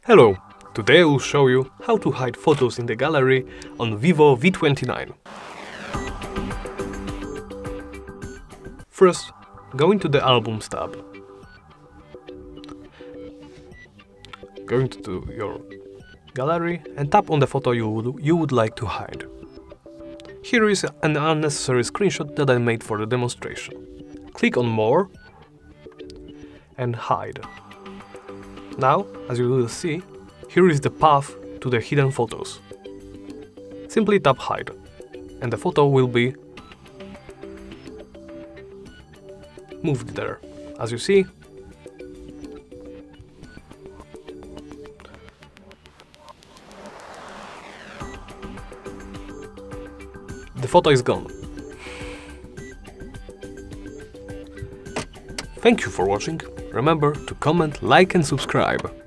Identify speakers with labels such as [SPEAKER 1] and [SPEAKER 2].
[SPEAKER 1] Hello! Today I will show you how to hide photos in the gallery on Vivo V29. First, go into the Albums tab. Go into your gallery and tap on the photo you would like to hide. Here is an unnecessary screenshot that I made for the demonstration. Click on More and Hide. Now, as you will see, here is the path to the hidden photos. Simply tap Hide, and the photo will be moved there. As you see, the photo is gone. Thank you for watching. Remember to comment, like and subscribe.